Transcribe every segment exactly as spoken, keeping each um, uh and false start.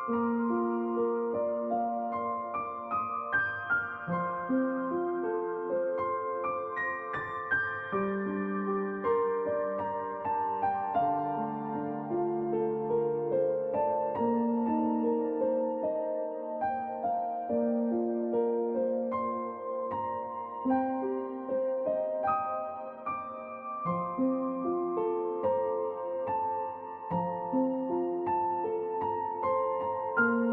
Thank you.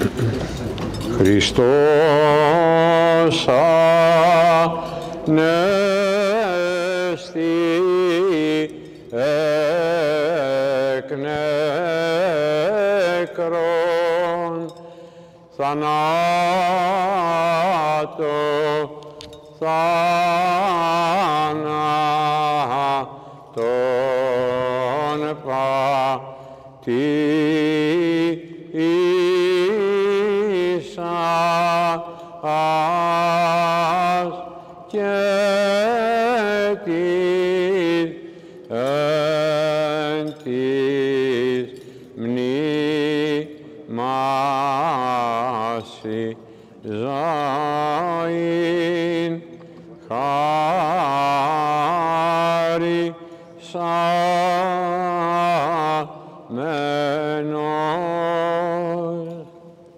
Χριστός ανέστη εκ νεκρών, θανάτω θάνατον πατήσας και της εν της μνήμασι ζωήν χαρισαμένος.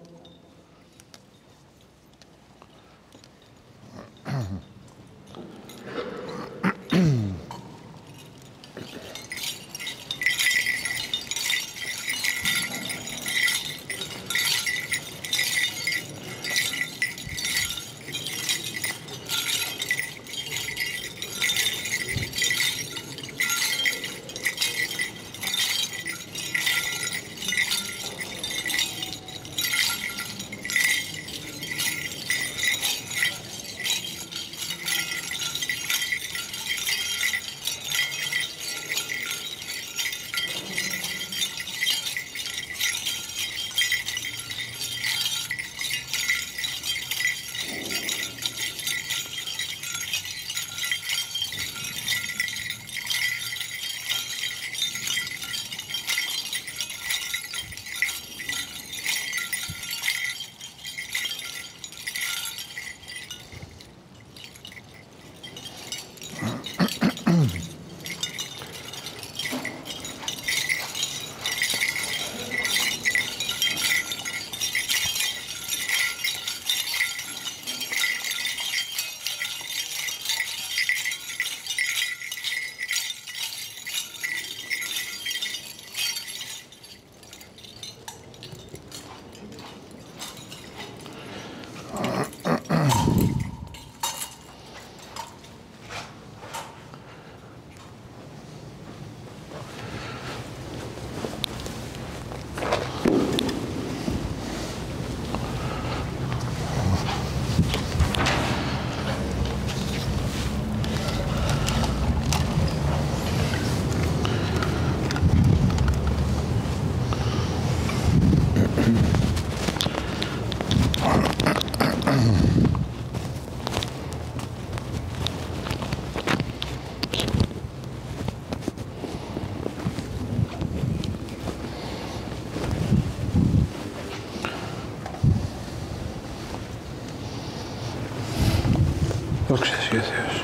Δόξα Συ ο Θεός.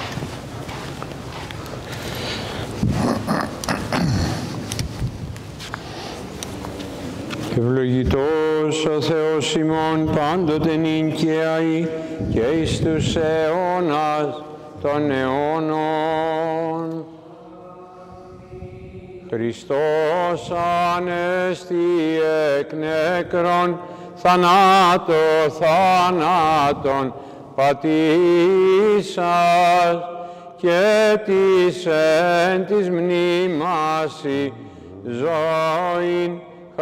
Ευλογητός ο Θεός ημών πάντοτε νυν και αεί και εις τους αιώνας των αιώνων. Χριστός ανέστη εκ νεκρών, θανάτω θάνατον πατήσας και της εν της μνήμασι ζωήν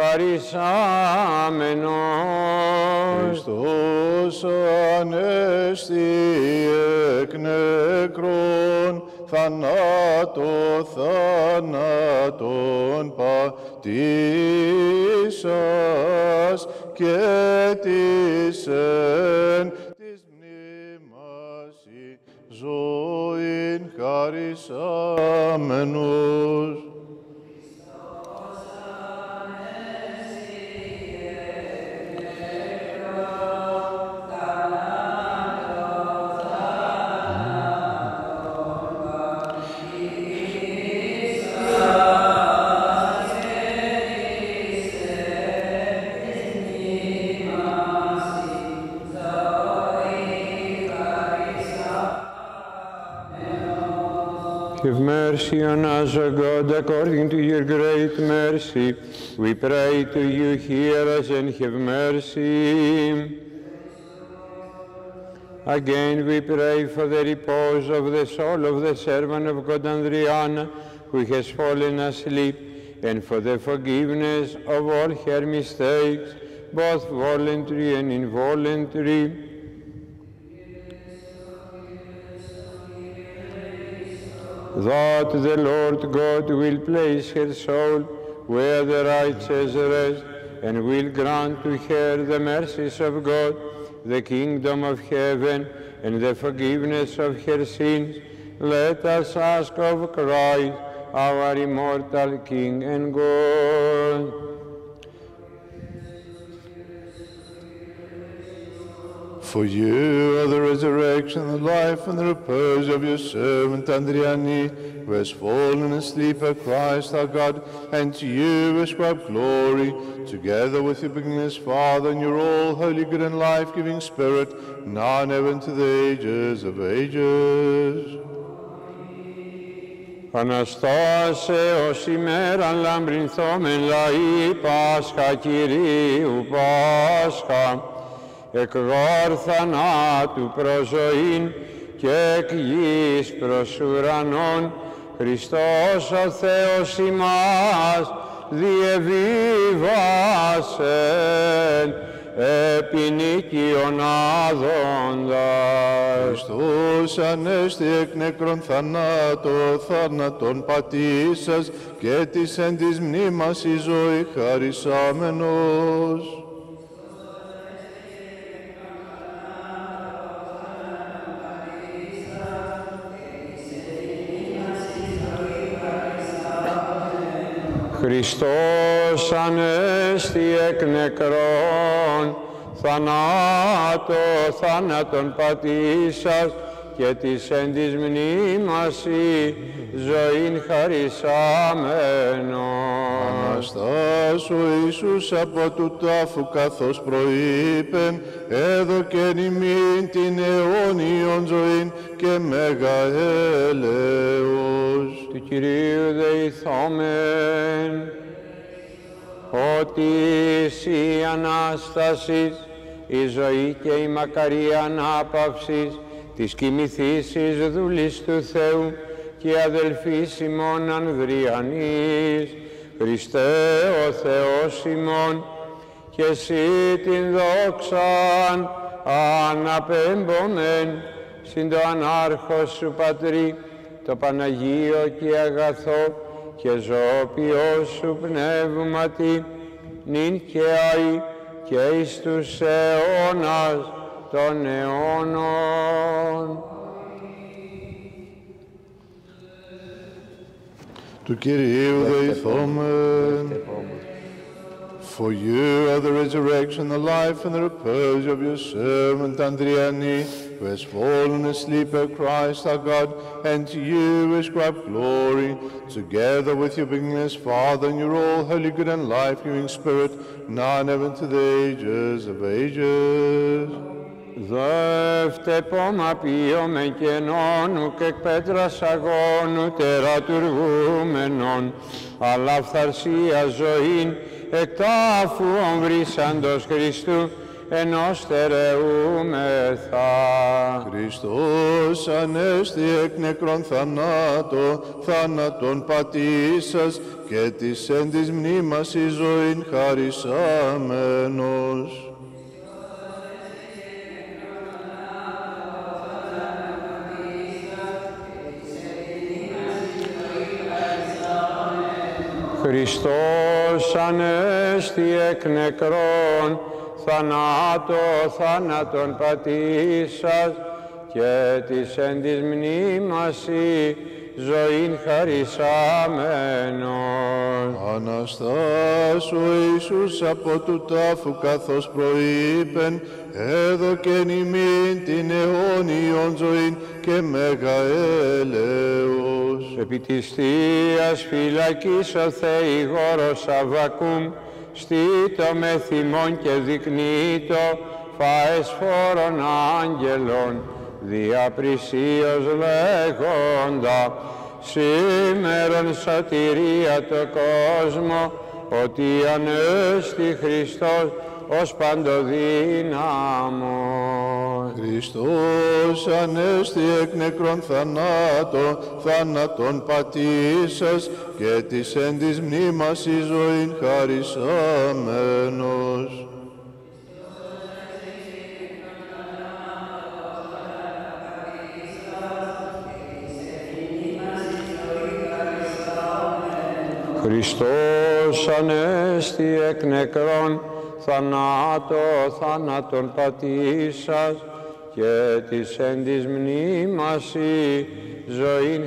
χαρισάμενος. Χριστός ανέστη εκ νεκρών, θανάτω θάνατον πατήσας και της εν της μνήμασι ζωήν χαρισάμενος. Give mercy on us, O God, according to your great mercy, We pray to you, hear us and have mercy. Again we pray for the repose of the soul of the servant of God Andriana, who has fallen asleep, and for the forgiveness of all her mistakes, both voluntary and involuntary. That the Lord God will place her soul where the righteous rest, and will grant to her the mercies of God, the kingdom of heaven, and the forgiveness of her sins. Let us ask of Christ, our immortal King and God. For you are the resurrection, the life, and the repose of your servant Andriana, who has fallen asleep at Christ our God, and to you ascribe glory, together with your beginningless Father, and your all holy, good, and life-giving Spirit, now and ever to the ages of ages. Αναστάσε ως ημέραν λαμπρινθόμεν λαοί Πάσχα Κυρίου Πάσχα, εκ γόρ θανάτου προς ζωήν και εκ γης προς ουρανόν, Χριστός ο Θεός ημάς διεβίβασεν επί νίκιον άδοντας. Χριστός ανέστη εκ νεκρών θανάτω, θάνατον πατήσας, και της εν της μνήμας η ζωή χαρισάμενος. Χριστός ανέστη εκ νεκρών, θανάτω θάνατον πατήσας, και της εν της μνήμας η ζωήν χαρισάμενος. Αναστάσου Ιησούς από του τάφου καθώς προείπεν, έδωκεν ημίν την αιώνιον ζωήν και μέγα έλεος. Του Κυρίου δεηθόμεν, ότι η Ανάστασης, η ζωή και η μακαρία ανάπαυσης της κοιμηθήσης δούλης του Θεού και αδελφής ημών Ανδριανής, Χριστέ ο Θεός ημών, και εσύ την δόξαν αναπέμπομεν συν το ανάρχο σου Πατρί, το Παναγίο και αγαθό και ζωοποιό σου πνεύματι, νυν και αεί και εις τους αιώνας των αιώνων. Του Κυρίου δεηθόμεν. For you are the resurrection, the life, and the repose of your servant Andriana, who has fallen asleep at Christ our God, and to you ascribe glory, together with your beginningless Father, and your all holy, good, and life-giving Spirit, now and ever to the ages of ages. Δεύτε πόμα ποιόμεν κενώνου και εκ πέτρας αγώνου τερατουργούμενον, αλλά φθαρσία ζωήν εκ τάφου ομβρίσαντος Χριστού, ενός στερεούμεθα. Χριστός ανέστη εκ νεκρών θανάτω, θάνατον πατήσας, και της εν της μνήμας η ζωήν χαρισάμενος. Χριστός ανέστη εκ νεκρών, θανάτω θάνατον πατήσας, και της εν της μνήμας η ζωήν χαρισάμενος. Αναστάσου Ιησούς από του τάφου καθώς προείπεν, έδωκεν ημίν την αιώνιον ζωήν και μέγα έλεος. Επί της Θείας φυλακής ο Θεηγόρος Αββακούμ, στήτω με θυμών και δεικνύτω φάες φόρων άγγελων, διαπρισίως λέγοντα, σήμερον σωτηρία το κόσμο, ότι ανέστη Χριστός ως παντοδύναμος. Χριστός ανέστη εκ νεκρών θανάτων, θάνατον πατήσας και της εν της μνήμας εις ζωήν χαρισάμενος. Χριστός ανέστη εκ νεκρών θανάτω θάνατον πατήσας και της εν της μνήμας η ζωήν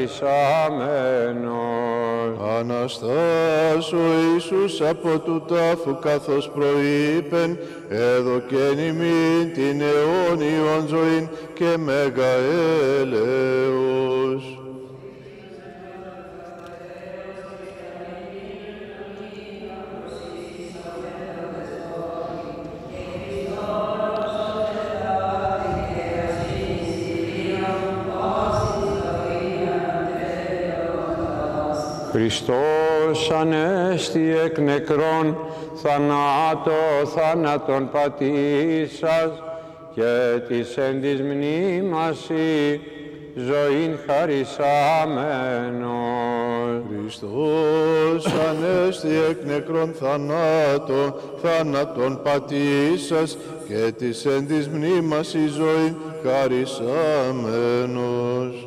χαρισάμενος. Αναστάσου Ιησούς από του τάφου καθώς προείπεν, έδωκεν ημίν την αιώνιον ζωήν και μέγα έλεος. Χριστός ανέστη εκ νεκρών θανάτω θάνατον πατήσας και της εν της μνήμας η ζωήν χαρισάμενος. Χριστός ανέστη εκ νεκρών θανάτω θάνατον πατήσας και της εν της μνήμας η ζωήν χαρισάμενος.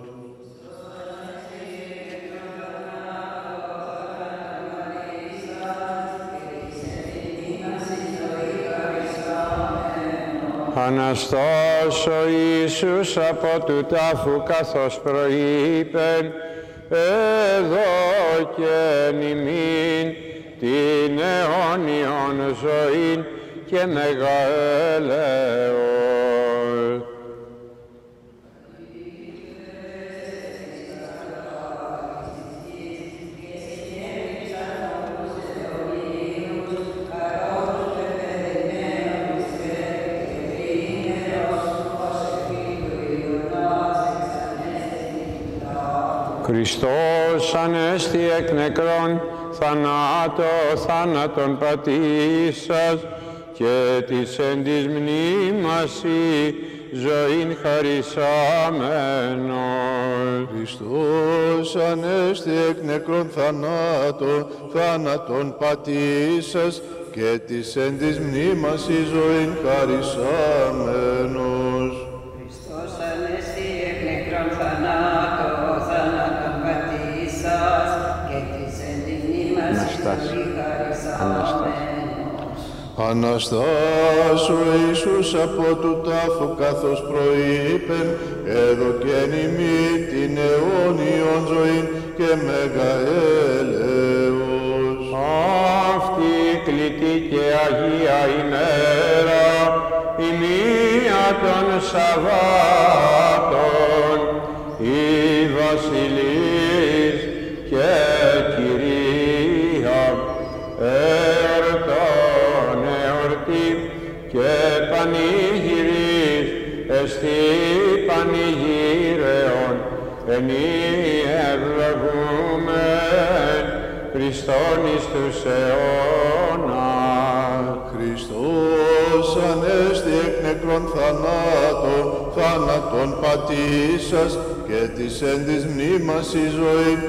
Αναστός ο Ιησούς από του τάφου καθώς προείπεν, έδωκεν ημίν την αιώνιον ζωήν και μέγα έλεος. Χριστός ανέστη εκ νεκρών θανάτω θάνατον πατήσας και της εν της μνήμας η ζωήν χαρισάμενος. Χριστός ανέστη εκ νεκρών θανάτω θάνατον πατήσας και της εν της μνήμας η ζωήν χαρισάμενος. Χριστός ανέστη εκ νεκρών θανάτω θάνατον πατήσας και της εν της μνήμας η ζωήν χαρισάμενος. Αναστάσου Ιησούς από του τάφου καθώς προείπεν, έδωκεν ημίν την αιώνιον ζωήν και μέγα έλεος. Αυτή κλητή και Αγία ημέρα, η μία των Σαββάτων, η Βασιλής και Κυρία, εορτών εορτή και πανηγυρίς, εστί πανηγύρεων, ενή ευλογούμεν Χριστόν εις τους αιώνας. Χριστός ανέστη εκ νεκρών θανάτων, θάνατον πατήσας και της εν της μνήμας η ζωήν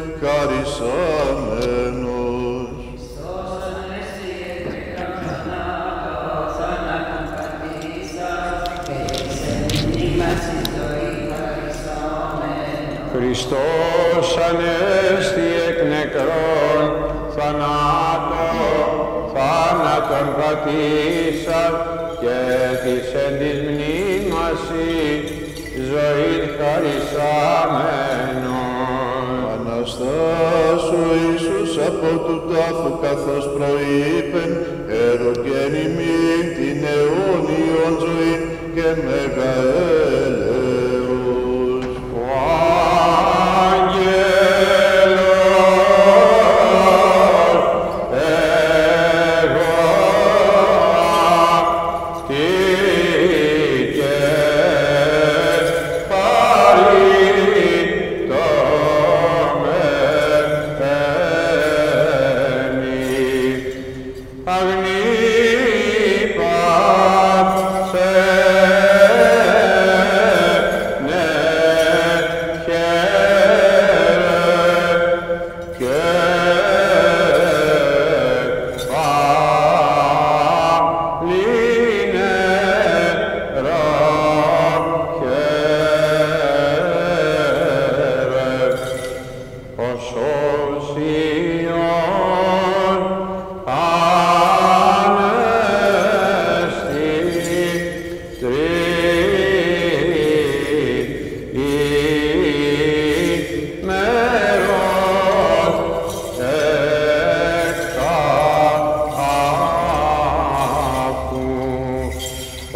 χαρισάμενος. Χριστός ανέστη εκ νεκρών θανάτων, θάνατον πατήσας και της εν της μνήμας η ζωήν χαρισάμενος. Χριστός ανέστη εκ νεκρών θανάτων, θάνατον πατήσας και της εν της μνήμας η ζωήν χαρισάμενος. Αναστάσου Ιησούς από του τάφου καθώς προείπεν, έδωκεν ημίν την αιώνιον ζωήν και μέγα έλεος. Ο άγγελος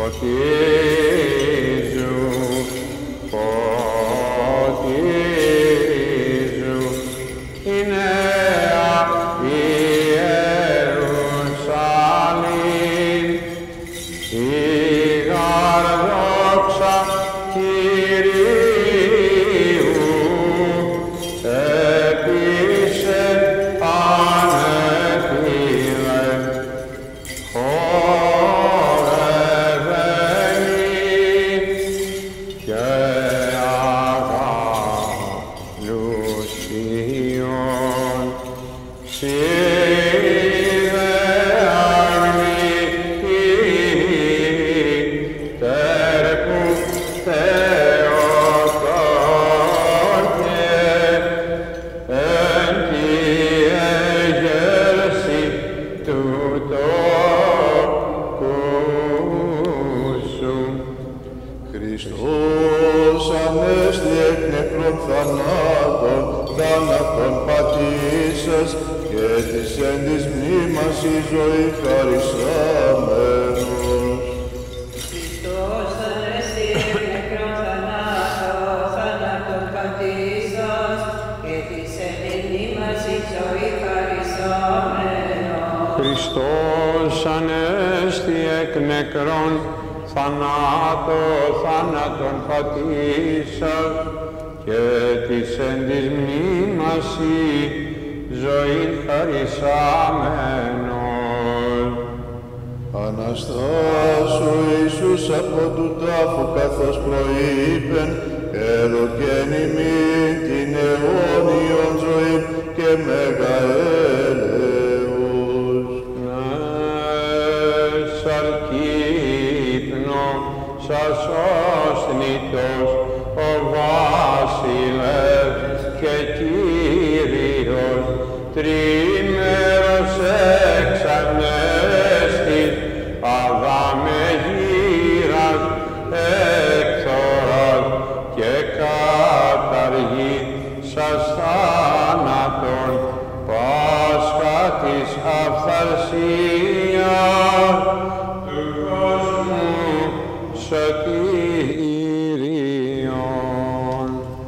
φωτίζου, φωτίζου, η νέα Ιερουσαλήμ, η γαρδόξα Κυρίου, επίσε ανέφυλε, χορευαίνει και αγαλουσίων, Χριστός ανέστη εκ νεκρών θανάτων, θάνατον πατήσας και της εν της μνήμας η ζωή χαρισάμενος. Χριστός ανέστη εκ νεκρών θανάτων, θάνατον πατήσας και της εν της μνήμας η ζωή χαρισάμενος. Χριστός ανέστη εκ νεκρών θανάτο, θάνατον πατήσας και της εν της μνήμας η ζωή χαρισάμενος. Αναστάσου Ιησούς από του τάφου καθώς προείπεν, έδωκεν ημίν την αιώνιον ζωή και μέγα έλεος. Ναι, σαρκύπνο, σας όσθνητος, ο Βασιλεύς και Κύριος, τρίμερος εξανέστης, Αδάμε γύρας, έκθορας και καταργή σας θάνατον, Πάσχα της αυθαρσίας του κόσμου σωτήριον.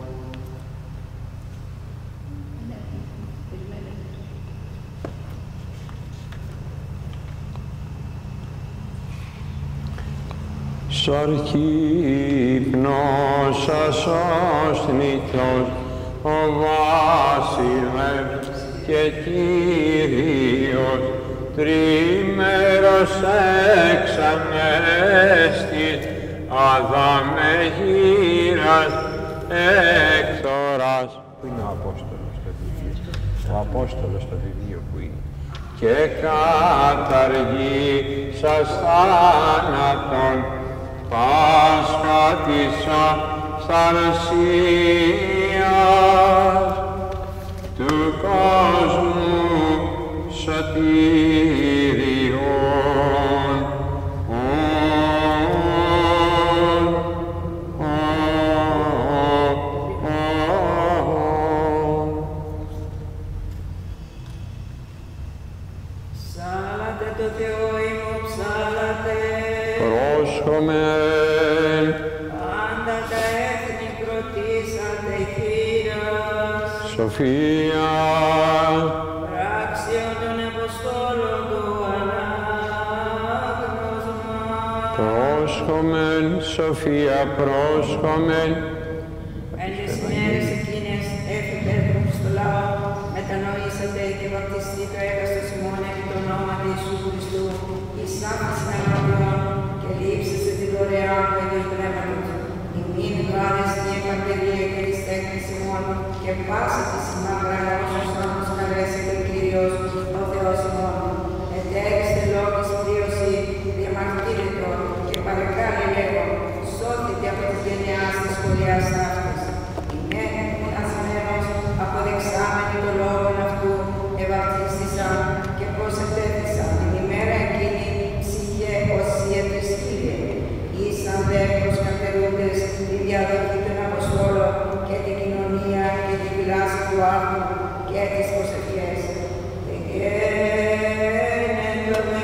Σαρκύπνος σας όσθνητος, ο Βασιλεύς και Κύριος, τρίμερος εξανέστης, Αδάμε γύρας, έκθορας. Πού είναι ο Απόστολος στο βιβλίο? Ο Απόστολος στο βιβλίο που είναι? Και καταργή σας θάνατον, Πάσχα της αυθαρσίας του κόσμου σωτήριον. Ψάλατε το Θεό ημών, ψάλατε. Πρόσχομεν. Πάντα τα έθνη κροτήσατε χείρας. Σοφία. Πράξεων των Αποστόλων του ανάγνωσμα. Πρόσχομεν, Σοφία, πρόσχομεν. Εν τις ημέρες εκείνες έφυγε στο λαό, μετανοήσατε και βαπτιστείτε έκαστος ημών επί το όνομα του Ιησού Χριστού, εις άφησιν αγαθών και λείψεστε τη δωρεά του Αγίου Πνεύματος. Ημίν γάρες την επαγγελία και της τέχνης ημών και πάσα τη σημάδρα όσους νόμους καλέσετε Κύριος ο Θεός ημών. Ετέριστε λόγης πλήρωση, διαμαρτύρητο και παρεκάλει λέγω, σώθητε από τις γενιάς της σχολιάς αυτής. Ημέν ασμένος αποδεξάμενοι το λόγο αυτού ευαυτίστησαν και πως ετέθησαν την ημέρα εκείνη ψυχέ οσίατες Κύριε. Ήσαν δε προσκαπερούντες τη διαδοχή των Αποστόλων και την κοινωνία και την φυλάση του άρθρου και τις προσευχές. Δεν γένε το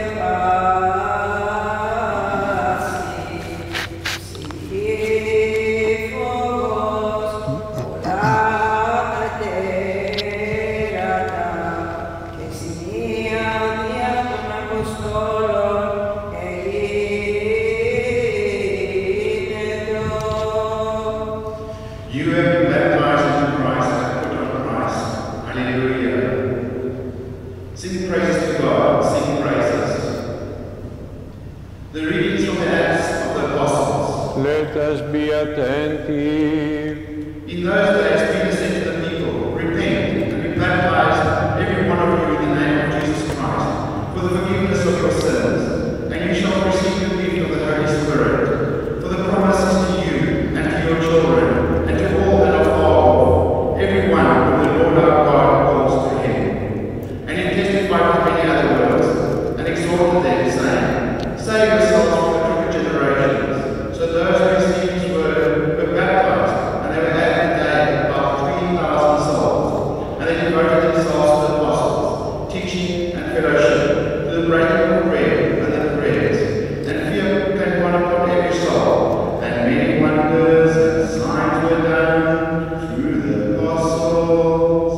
readings from the Acts of the Apostles. Let us be attentive. In those days, Peter said to the people, "Repent and be baptized, every one of you, in the name of Jesus Christ, for the forgiveness of your sins, and you shall receive the gift of the Holy Spirit. For the promise is to you and to your children, and to all that are far off, everyone whom the Lord our God calls to him." And he testified with many other words, and exhorted them, saying, "Save yourselves from the crooked generations." So those who received his word were baptized, and they were added that day about three thousand souls. And they devoted themselves to the apostles, teaching and fellowship, to the breaking of bread and the prayers. And fear came upon every soul, and many wonders and signs were done through the apostles.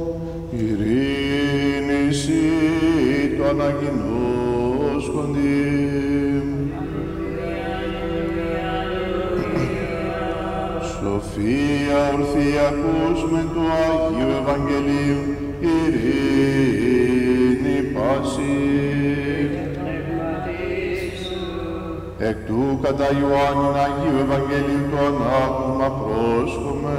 Ειρήνηση το αναγινώσκοντι. Σοφία ορθή ακούσμεν του Αγίου Ευαγγελίου, ειρήνη πάση. Εκ του κατά Ιωάννην Αγίου Ευαγγελίου το ανάγνωμα πρόσχομαι.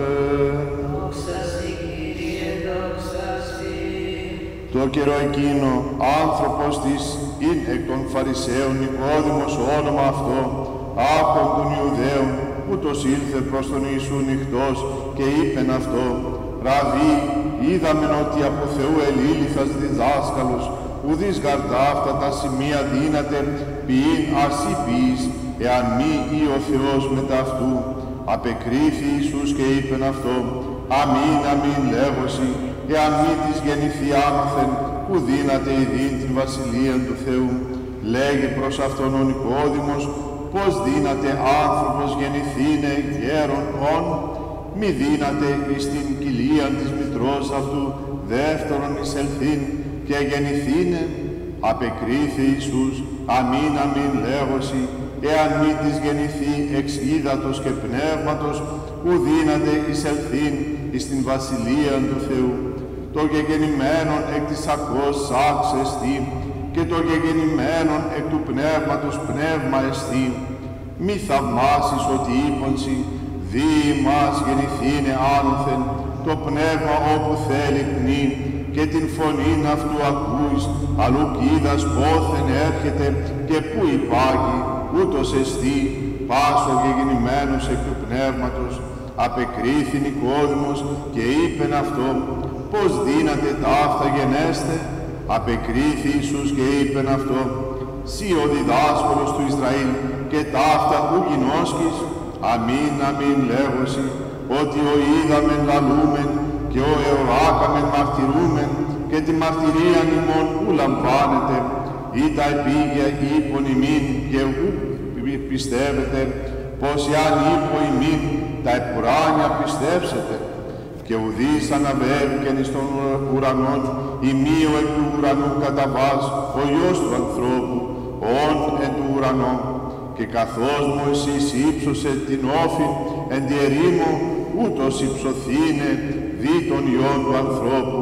Το καιρό εκείνο, άνθρωπος της ειν εκ των Φαρισαίων Νικόδημος όνομα αυτό, άπων των Ιουδαίων, ούτως ήλθε προς τον Ιησού νυχτός και είπεν αυτό, «Ραβί, είδαμεν ότι από Θεού ελήλυθας διδάσκαλος, ουδείς γαρτά αυτά τα σημεία δύναται, ποιήν ασύ ποιείς, εάν μη ή ο Θεός μετά αυτού». Απεκρίθη Ιησούς και είπεν αυτό, «Αμήν, αμήν λέγωση, εάν μη της γεννηθεί άνωθεν, που δύναται ειδήν την βασιλεία του Θεού». Λέγει προς αυτόν ο Νικόδημος, «Πώς δύναται άνθρωπος γεννηθήνε γέρον όν, μη δύναται εις την κοιλίαν της μητρός αυτού δεύτερον εισελθήν και γεννηθήνε». Απεκρίθη Ιησούς, «Αμήν, αμήν λέγωση, εάν μη της γεννηθεί εξ ύδατος και πνεύματος, που δύναται εισελθήν εις την βασιλεία του Θεού. Το γεγεννημένον εκ της σακός σάξ εστί, και το γεγεννημένον εκ του πνεύματος πνεύμα εστί. Μη θαυμάσεις ότι είπονσι, δι ημάς γεννηθήνε άνωθεν, το πνεύμα όπου θέλει πνί, και την φωνήν αυτού ακούεις, αλλού κοίδας πόθεν έρχεται και πού υπάγει, ούτως εστί, πάσο γεγεννημένος εκ του πνεύματος. Απεκρίθη Νικόδημος και είπεν αυτό, πώς δύναται ταύτα γενέστε. Απεκρίθη Ιησούς και είπεν αυτό, «Σύ ο διδάσκαλος του Ισραήλ και ταύτα ου γινώσκεις». Αμήν, αμήν λέγωση, ότι ο είδαμεν λαλούμεν και ο εωράκαμεν μαρτυρούμεν και τη μαρτυρίαν ημών ου λαμβάνετε, ή τα επίγεια ύπον ημίν και ου πιστεύετε, πως εάν ύπο ημίν τα επουράνια πιστεύσετε. Και ουδείς αναβέβηκεν εις των ουρανών, ημείο εκ του ουρανού καταβάς, ο Υιός του ανθρώπου, ον εν του ουρανό. Και καθώς Μωυσής ύψωσε την όφη εν τη ερήμο, ούτως υψωθήνε δι τον Υιόν του ανθρώπου.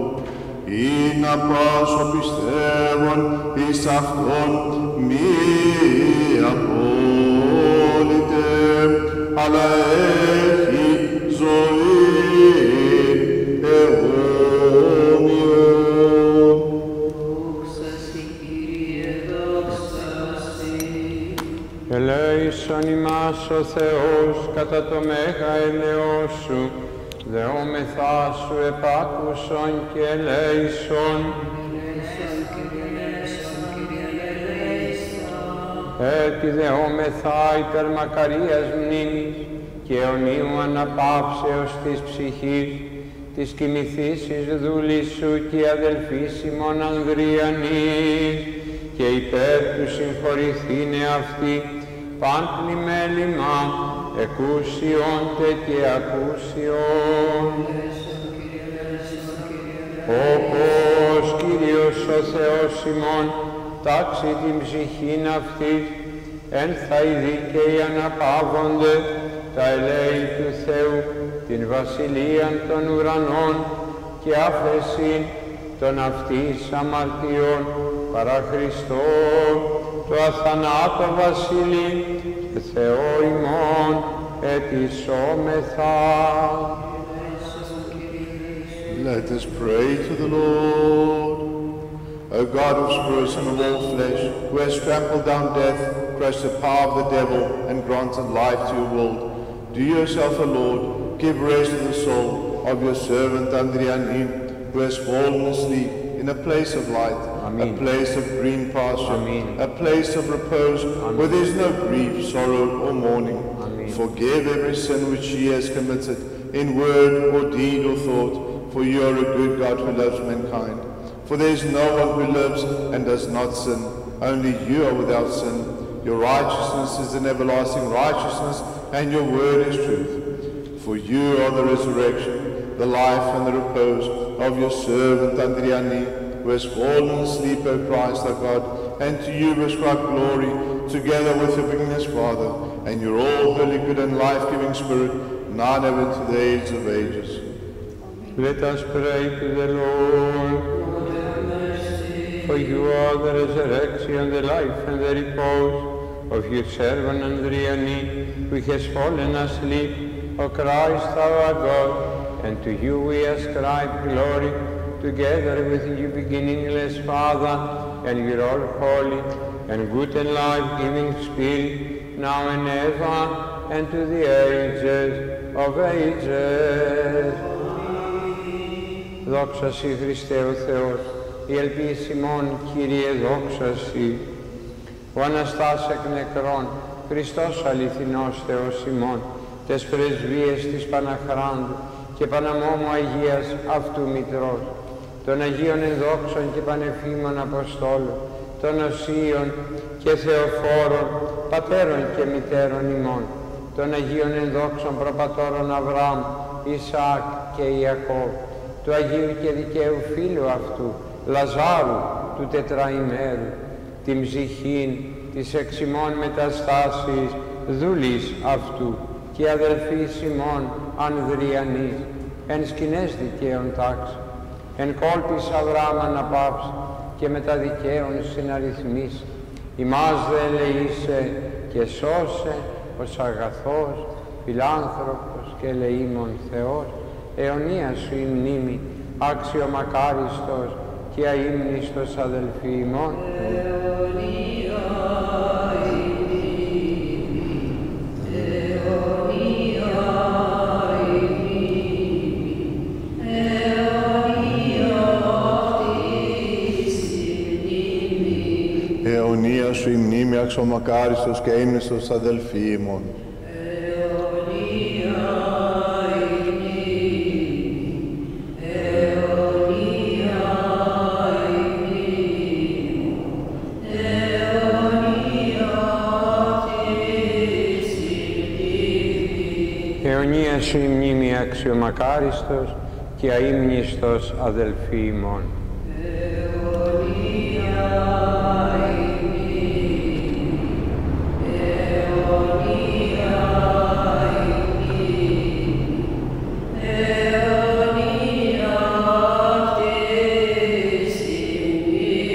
Ή να πάσω πιστεύων εις αυτόν μη απόλυτε, αλλά έχει ζωή αιώνια. Ελέησον ημάς ο Θεός κατά το μέγα ελεός σου, δεόμεθά σου επάκουσον και ελέησον. Έτσι δεόμεθά υπέρ μακαρίας μνήμης και αιωνίου αναπαύσεως της ψυχής, της κοιμηθήσης δούλης σου και αδελφής ημών Ανδριανής, και υπέρ του συγχωρηθήνε αυτή παν πλημέλημα εκούσιον τε και ακούσιον. Όπως Κύριος ο Θεός ημών τάξει την ψυχήν αυτής, εν θα οι δίκαιοι αναπαύονται τα ελέη του Θεού, την βασιλείαν των ουρανών και άφεσιν των αυτής αμαρτιών παρά Χριστό, το αθανάτω βασίλει, και Θεό ημών ετισόμεθα. Let us pray to the Lord. O God of spirits and of all flesh, who has trampled down death, crushed the power of the devil, and granted life to your world, do yourself, O Lord, give rest to the soul of your servant Andriana, who has fallen asleep in a place of light, Amen. A place of green pasture, Amen. A place of repose, Amen. Where there is no grief, sorrow, or mourning. Amen. Forgive every sin which she has committed, in word or deed or thought, for you are a good God who loves mankind. For there is no one who lives and does not sin. Only you are without sin. Your righteousness is an everlasting righteousness, and your word is truth. For you are the resurrection, the life and the repose of your servant Andriana, who has fallen asleep, O Christ our God, and to you ascribe glory, together with your bigness, Father, and your all holy, good, and life-giving Spirit, now and ever to the age of ages. Let us pray to the Lord. For you are the resurrection, the life, and the repose of your servant Andriana, who has fallen asleep, O Christ our God, and to you we ascribe glory, together with you beginningless Father, and your all holy and good and life-giving Spirit, now and ever, and to the ages of ages. Δόξα Συ Χριστέ ο Θεός, η ελπίς ημών, Κύριε, δόξα Συ. Ο Αναστάς εκ νεκρών, Χριστός αληθινός Θεός ημών, τες πρεσβείες της Παναχράντου και Παναμόμου Αγίας αυτού Μητρός, των Αγίων ενδόξων και πανεφήμων Αποστόλων, των Οσίων και Θεοφόρων, πατέρων και μητέρων ημών, των Αγίων ενδόξων προπατώρων Αβραάμ, Ισαάκ και Ιακώβ, του Αγίου και δικαίου φίλου αυτού, Λαζάρου, του τετραημέρου, την ψυχήν της εξημών μεταστάσης δούλης αυτού και αδελφής ημών Ανδριανής, εν σκηνές δικαίων τάξη, εν κόλπης Αβραάμ αναπαύση και μετα δικαίων συναριθμής, ημάς δε ελεήσε και σώσε ως αγαθός, φιλάνθρωπος και ελεήμων Θεός, αιωνία σου η μνήμη, άξιο-μακάριστος και αείμνηστος αδελφοί ημών. Αιωνία η μνήμη, αιωνία η μνήμη, αιωνία αυτής η μνήμη. Αιωνία σου η μνήμη, αξιομακάριστος και αείμνηστος αδελφοί ημών. Σου η μνήμη αξιομακάριστος και αείμνηστος αδελφοί ημών. Αιωνία η μνήμη, αιωνία η μνήμη, αιωνία αυτής η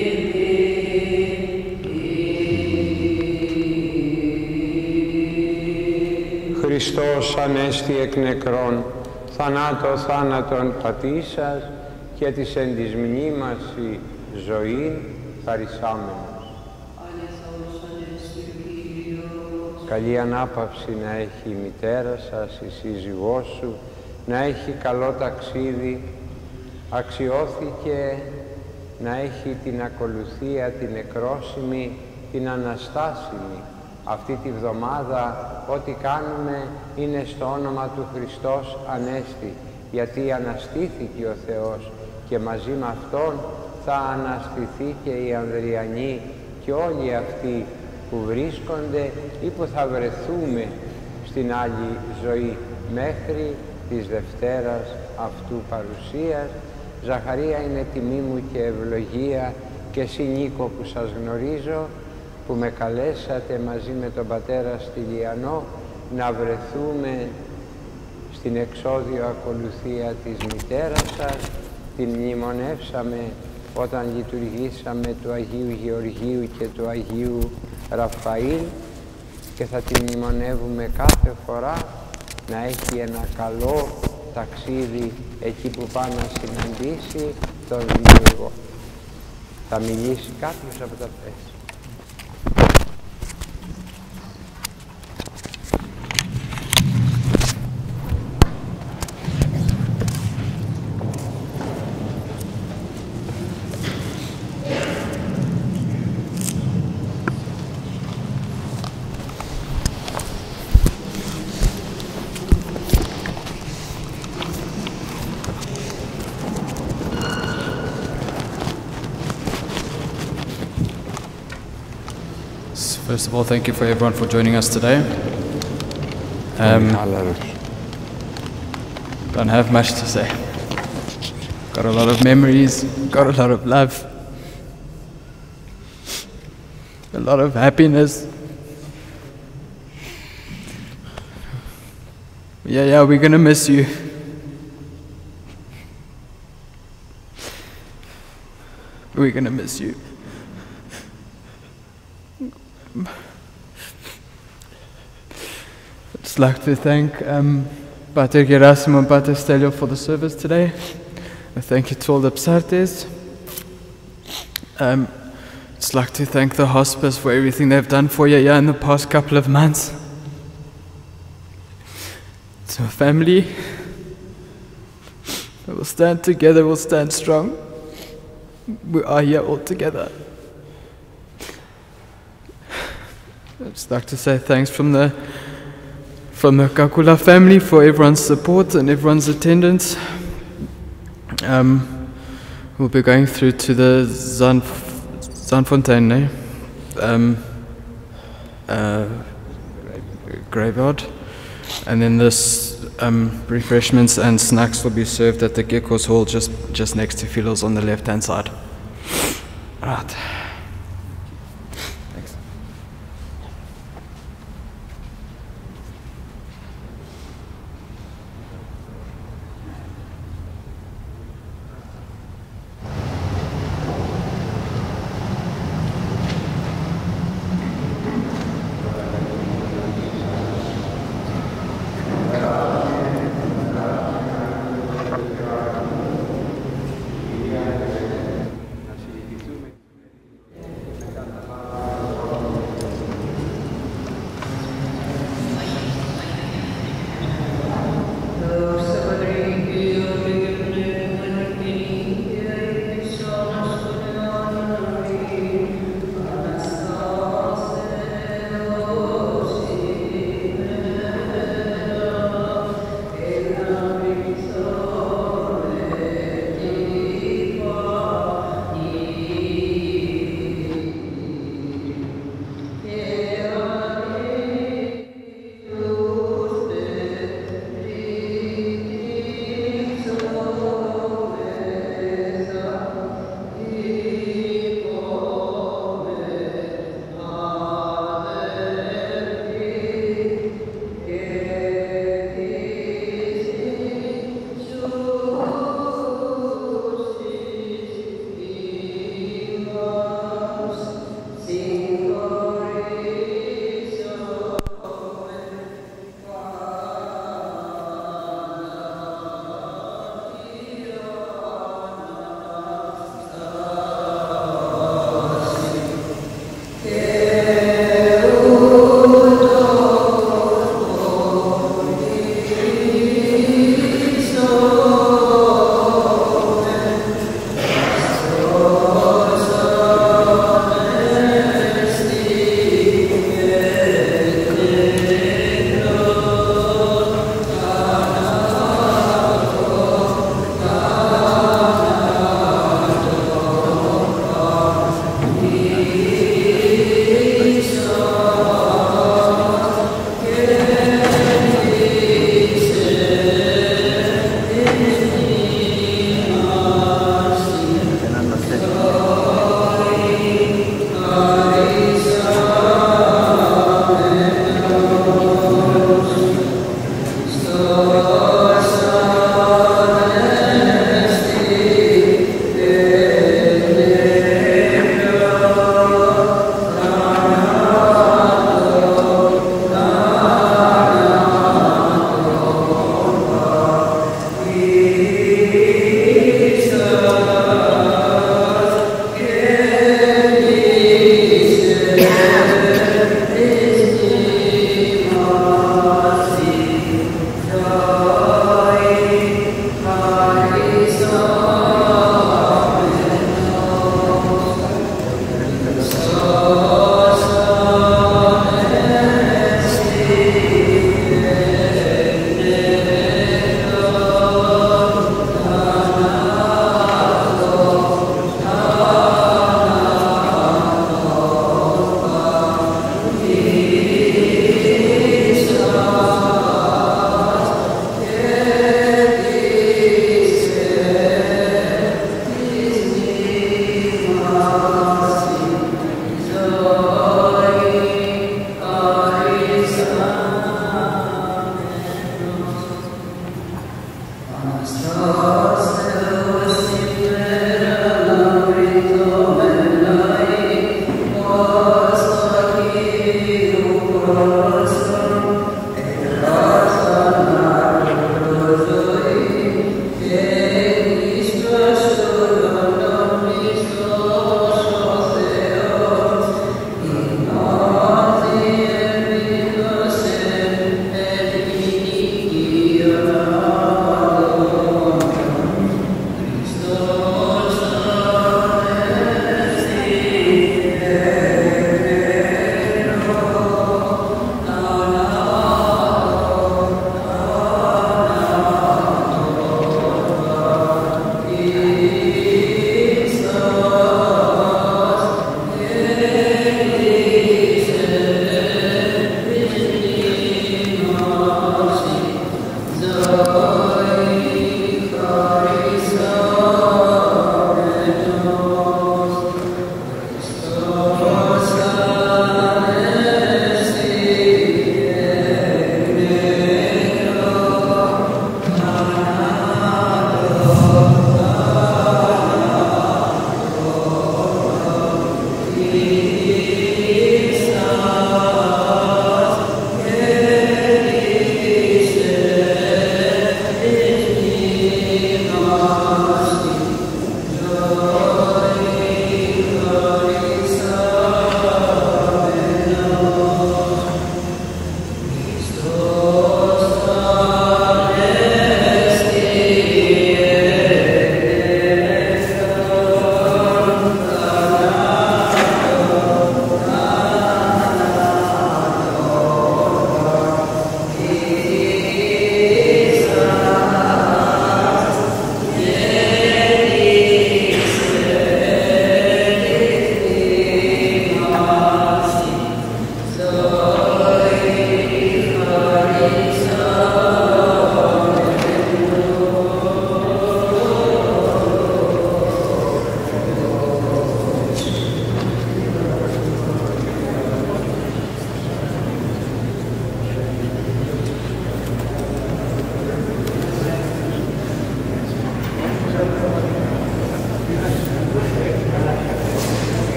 μνήμη. Χριστός ανέστη εκ νεκρών, θανάτω θάνατον πατήσας και της εν της μνήμας η ζωή χαρισάμενος. Καλή ανάπαυση να έχει η μητέρα σας, η σύζυγός σου, να έχει καλό ταξίδι, αξιώθηκε να έχει την ακολουθία, την νεκρόσιμη, την αναστάσιμη. Αυτή τη βδομάδα ό,τι κάνουμε είναι στο όνομα του Χριστός Ανέστη, γιατί αναστήθηκε ο Θεός και μαζί με Αυτόν θα αναστηθεί και η Ανδριανή και όλοι αυτοί που βρίσκονται ή που θα βρεθούμε στην άλλη ζωή μέχρι της Δευτέρας αυτού παρουσίας. Ζαχαρία, είναι τιμή μου και ευλογία και εσύ Νίκο που σας γνωρίζω, που με καλέσατε μαζί με τον πατέρα Στυλιανό να βρεθούμε στην εξώδιο ακολουθία της μητέρας σας. Την μνημονεύσαμε όταν λειτουργήσαμε του Αγίου Γεωργίου και του Αγίου Ραφαήλ, και θα τη μνημονεύουμε κάθε φορά να έχει ένα καλό ταξίδι εκεί που πάει να συναντήσει τον Δημιουργό. Θα μιλήσει κάποιος από τα παιδιά. First of all, thank you for everyone for joining us today. Um, don't have much to say. Got a lot of memories, got a lot of love, a lot of happiness. Yeah, yeah, we're gonna miss you. We're gonna miss you. I'd just like to thank um, Pater Gerasimo and Pater Stelio for the service today. I thank you to all the Psartes. Um, I'd just like to thank the hospice for everything they've done for you in the past couple of months. To our family, we'll stand together, we'll stand strong. We are here all together. I'd just like to say thanks from the from the Kakoulla family for everyone's support and everyone's attendance. Um, we'll be going through to the Zan Zanfontein eh? um, uh, graveyard, and then this um, refreshments and snacks will be served at the Geckos Hall just just next to Philos on the left hand side. Right.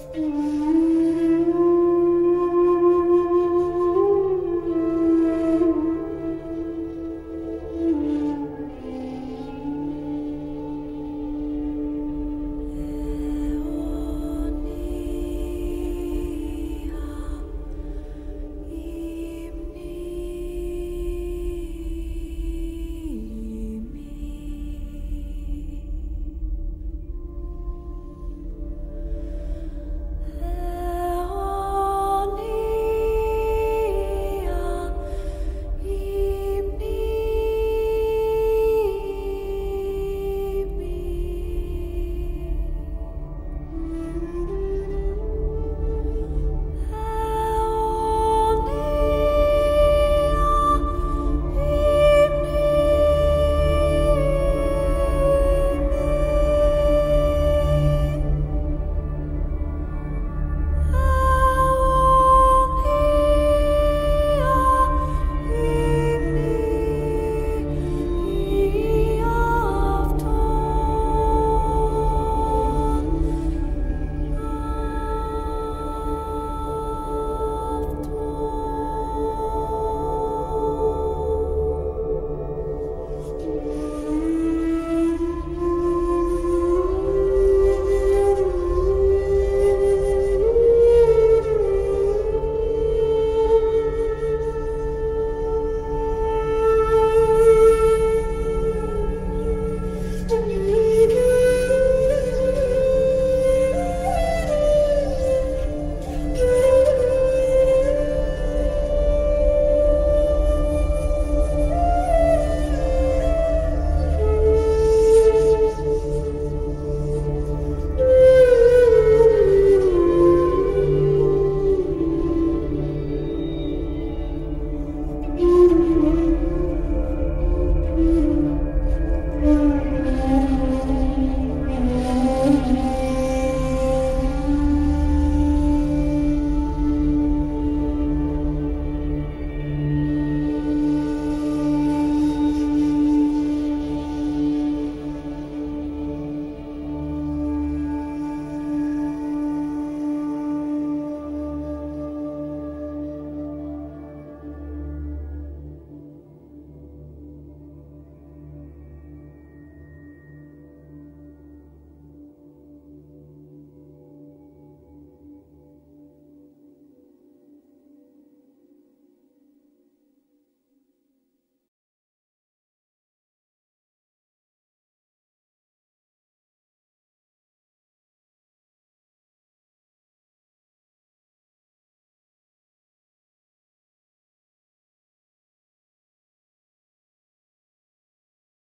Amen.